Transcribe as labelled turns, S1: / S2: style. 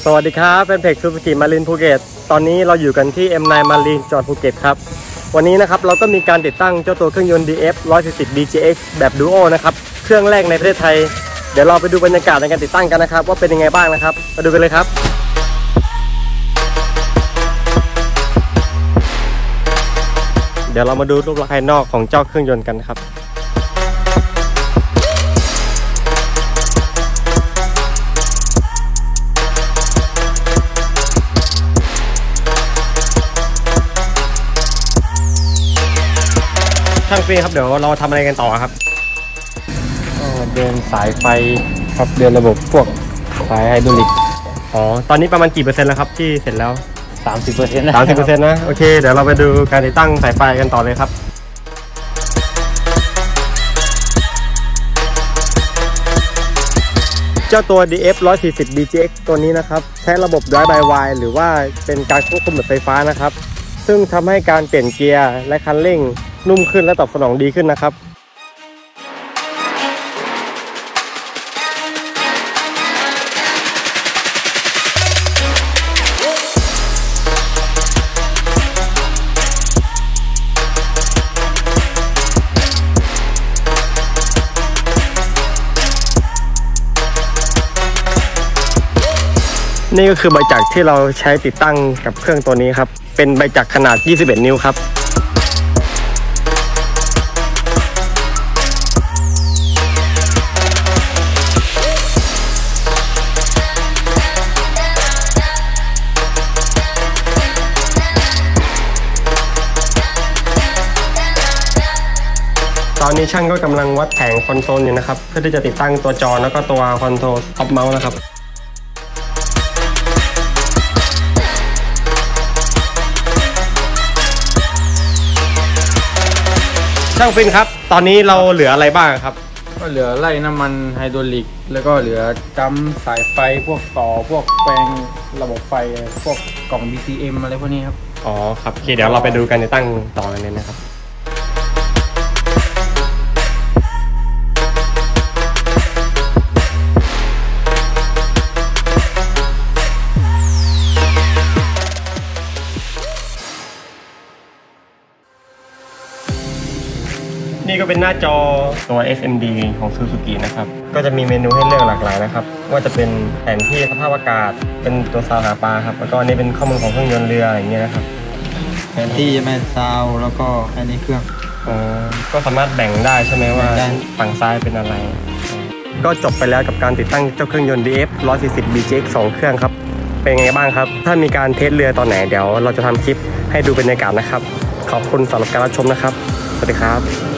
S1: สวัสดีครับเป็นเพจซูซูกิมารินภูเก็ตตอนนี้เราอยู่กันที่ M9 มารินจังหวัดภูเก็ตครับวันนี้นะครับเราก็มีการติดตั้งเจ้าตัวเครื่องยนต์ DF 140 DGX แบบดูโอนะครับเครื่องแรกในประเทศไทยเดี๋ยวเราไปดูบรรยากาศในการติดตั้งกันนะครับว่าเป็นยังไงบ้างนะครับมาดูกันเลยครับเดี๋ยวเรามาดูรูปลักษณ์ภายนอกของเจ้าเครื่องยนต์กันครับช่างฟิล์มครับเดี๋ยวเราทำอะไรกันต่อครับ
S2: ก็เดินสายไฟครับเดินระบบพวกสายไฮดรอลิก
S1: ตอนนี้ประมาณกี่เปอร์เซ็นต์แล้วครับที่เสร็จแล้ว
S2: 30% นะ
S1: 30% นะโอเคเดี๋ยวเราไปดูการติดตั้งสายไฟกันต่อเลยครับเจ้าตัว DF 140 DGX ตัวนี้นะครับใช้ระบบ Drive by Wire หรือว่าเป็นการควบคุมแบบไฟฟ้านะครับซึ่งทำให้การเปลี่ยนเกียร์และคันเร่งนุ่มขึ้นและตอบสนองดีขึ้นนะครับนี่ก็คือใบจักรที่เราใช้ติดตั้งกับเครื่องตัวนี้ครับเป็นใบจักรขนาด21 นิ้วครับตอนนี้ช่างก็กำลังวัดแผงคอนโซลอยู่นะครับเพื่อที่จะติดตั้งตัวจอแล้วก็ตัวคอนโทรลท็อปเมาส์นะครับช่างฟินครับตอนนี้เราเหลืออะไรบ้างครับ
S2: ก็เหลือไล่น้ำมันไฮดรอลิกแล้วก็เหลือจัมสายไฟพวกต่อพวกแปลงระบบไฟพวกกล่อง BCM อะไรพวกนี้ครับ
S1: อ๋อครับโอเคเดี๋ยวเราไปดูการติดตั้งต่อกันเลยนะครับนี่ก็เป็นหน้าจอตัว SMD ของ Suzuki นะครับก็จะมีเมนูให้เลือกหลากหลายนะครับว่าจะเป็นแผนที่สภาพอากาศเป็นตัวซาวหาปลาครับแล้วก็นี่เป็นข้อมูลของเครื่องยนต์เรืออย่างเงี้ยนะครับ
S2: แผนที่จะเป็นซาวแล้วก็อันนี้เครื่อง
S1: ก็สามารถแบ่งได้ใช่ไหมว่าฝั่งซ้ายเป็นอะไรก็จบไปแล้วกับการติดตั้งเจ้าเครื่องยนต์ DF 140 DGX 2 เครื่องครับเป็นไงบ้างครับถ้ามีการเทสเรือตอนไหนเดี๋ยวเราจะทำคลิปให้ดูบรรยากาศนะครับขอบคุณสำหรับการรับชมนะครับสวัสดีครับ